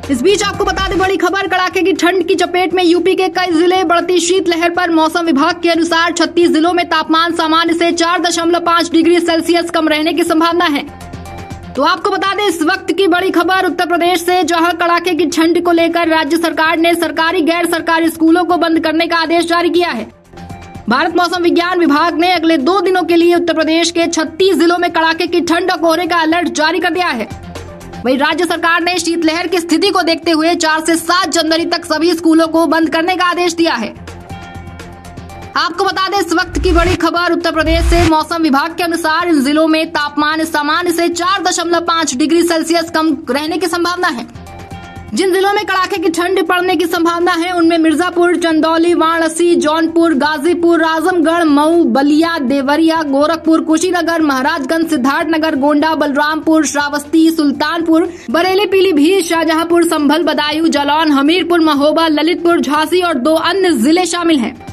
इस बीच आपको बता दें, बड़ी खबर, कड़ाके की ठंड की चपेट में यूपी के कई जिले, बढ़ती शीतलहर पर मौसम विभाग के अनुसार 36 जिलों में तापमान सामान्य से 4.5 डिग्री सेल्सियस कम रहने की संभावना है। तो आपको बता दें, इस वक्त की बड़ी खबर उत्तर प्रदेश से, जहां कड़ाके की ठंड को लेकर राज्य सरकार ने सरकारी गैर सरकारी स्कूलों को बंद करने का आदेश जारी किया है। भारत मौसम विज्ञान विभाग ने अगले 2 दिनों के लिए उत्तर प्रदेश के 36 जिलों में कड़ाके की ठंड और कोहरे का अलर्ट जारी कर दिया है। वहीं राज्य सरकार ने शीतलहर की स्थिति को देखते हुए 4 से 7 जनवरी तक सभी स्कूलों को बंद करने का आदेश दिया है। आपको बता दें, इस वक्त की बड़ी खबर उत्तर प्रदेश से, मौसम विभाग के अनुसार इन जिलों में तापमान सामान्य से 4.5 डिग्री सेल्सियस कम रहने की संभावना है। जिन जिलों में कड़ाके की ठंड पड़ने की संभावना है उनमें मिर्जापुर, चंदौली, वाराणसी, जौनपुर, गाजीपुर, आजमगढ़, मऊ, बलिया, देवरिया, गोरखपुर, कुशीनगर, महाराजगंज, सिद्धार्थनगर, गोंडा, बलरामपुर, श्रावस्ती, सुल्तानपुर, बरेली, पीलीभीत, शाहजहांपुर, संभल, बदायूं, जालौन, हमीरपुर, महोबा, ललितपुर, झांसी और 2 अन्य जिले शामिल हैं।